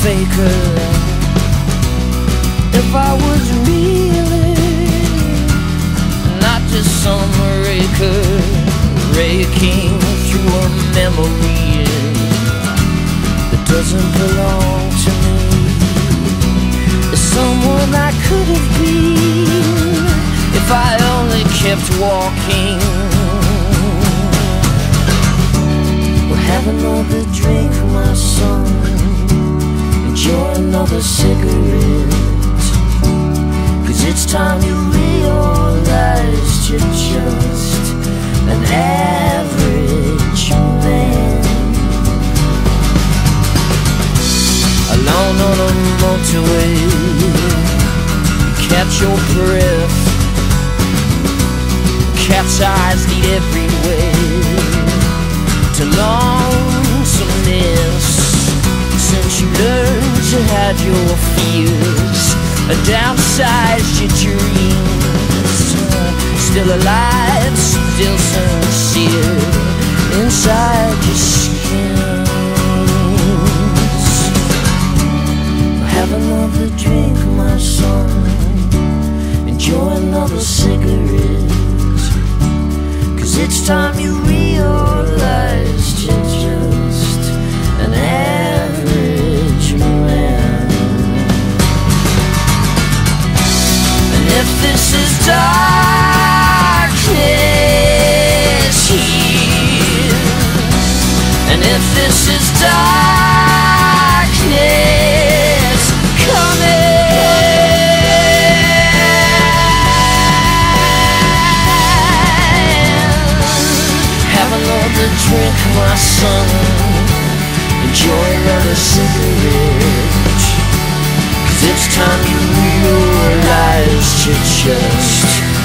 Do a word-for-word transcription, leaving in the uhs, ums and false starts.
faker. If I was really not just some raker, raking through a memory that doesn't belong to me. It's someone I could have been if I only kept walking. Well, have another drink, my son. Enjoy another cigarette. 'Cause it's time you realized you're just an average man. Alone on a motorway, catch your breath. Cat's eyes lead everywhere to lonesomeness. Since you learned to hide your fears and downsized your dreams, still alive, still sincere inside your skins. Have another drink, my son. Enjoy another cigarette. 'Cause it's time you realized you're just an average man. And if this is darkness here, and if this is darkness coming, have another drink, my son. Enjoy another cigarette. 'Cause it's time you realized you're just